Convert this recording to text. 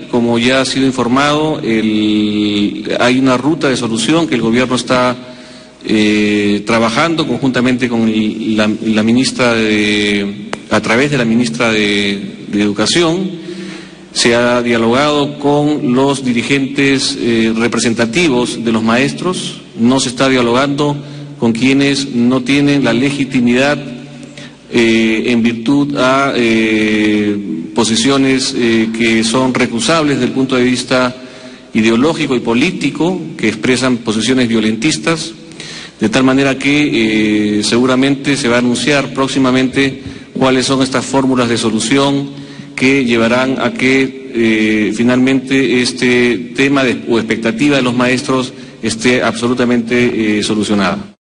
como ya ha sido informado, hay una ruta de solución que el gobierno está trabajando conjuntamente con la ministra a través de la ministra de Educación. Se ha dialogado con los dirigentes representativos de los maestros, no se está dialogando con quienes no tienen la legitimidad en virtud a posiciones que son recusables desde el punto de vista ideológico y político, que expresan posiciones violentistas, de tal manera que seguramente se va a anunciar próximamente cuáles son estas fórmulas de solución que llevarán a que finalmente este tema o expectativa de los maestros esté absolutamente solucionada.